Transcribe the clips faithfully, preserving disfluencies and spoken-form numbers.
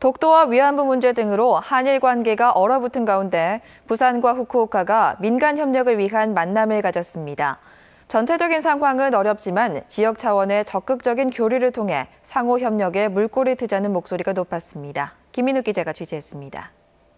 독도와 위안부 문제 등으로 한일 관계가 얼어붙은 가운데 부산과 후쿠오카가 민간 협력을 위한 만남을 가졌습니다. 전체적인 상황은 어렵지만 지역 차원의 적극적인 교류를 통해 상호 협력에 물꼬를 트자는 목소리가 높았습니다. 김민우 기자가 취재했습니다.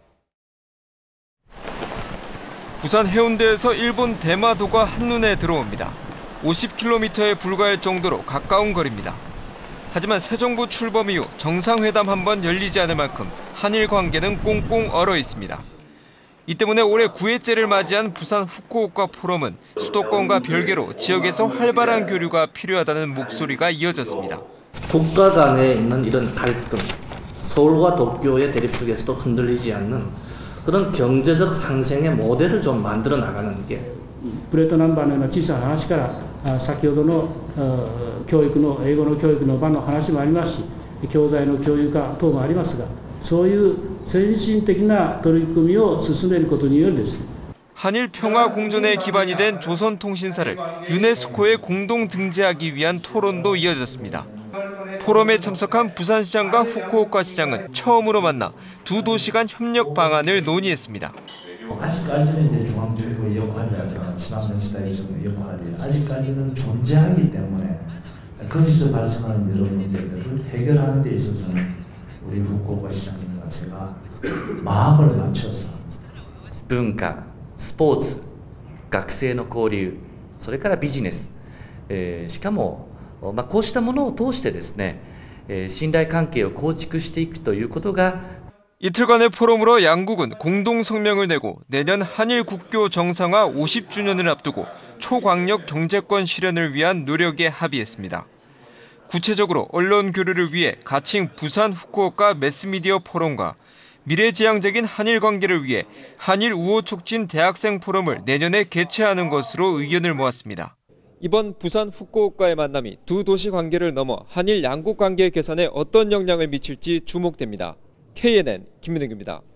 부산 해운대에서 일본 대마도가 한눈에 들어옵니다. 오십 킬로미터에 불과할 정도로 가까운 거리입니다. 하지만 새 정부 출범 이후 정상회담 한 번 열리지 않을 만큼 한일 관계는 꽁꽁 얼어 있습니다. 이 때문에 올해 구 회째를 맞이한 부산 후쿠오카 포럼은 수도권과 별개로 지역에서 활발한 교류가 필요하다는 목소리가 이어졌습니다. 국가 간에 있는 이런 갈등, 서울과 도쿄의 대립 속에서도 흔들리지 않는 그런 경제적 상생의 모델을 좀 만들어 나가는 게. プレートナンバーのような小さな話から先ほどの教育の英語の教育の場の話もありますし、教材の共有化等もありますが、そういう先進的な取り組みを進めることによりですね。 한일 평화 공존의 기반이 된 조선통신사를 유네스코에 공동 등재하기 위한 토론도 이어졌습니다. 포럼에 참석한 부산시장과 후쿠오카 시장은 처음으로 만나 두 도시 간 협력 방안을 논의했습니다. 아직까지는 이제 중앙정부의 역할이라든가 지방정치단의 역할이 아직까지는 존재하기 때문에 거기서 발생하는 여러 문제들을 해결하는 데 있어서는 우리 후쿠오카 시장님과 제가 마음을 맞춰서 文化、スポーツ、学生の交流、それからビジネス、えー、しかも、まあ、こうしたものを通してですね、えー、信頼関係を構築していくということが 이틀간의 포럼으로 양국은 공동 성명을 내고 내년 한일 국교 정상화 오십 주년을 앞두고 초광역 경제권 실현을 위한 노력에 합의했습니다. 구체적으로 언론 교류를 위해 가칭 부산 후쿠오카 매스미디어 포럼과 미래지향적인 한일 관계를 위해 한일 우호 촉진 대학생 포럼을 내년에 개최하는 것으로 의견을 모았습니다. 이번 부산 후쿠오카의 만남이 두 도시 관계를 넘어 한일 양국 관계 개선에 어떤 영향을 미칠지 주목됩니다. 케이엔엔 김민욱입니다.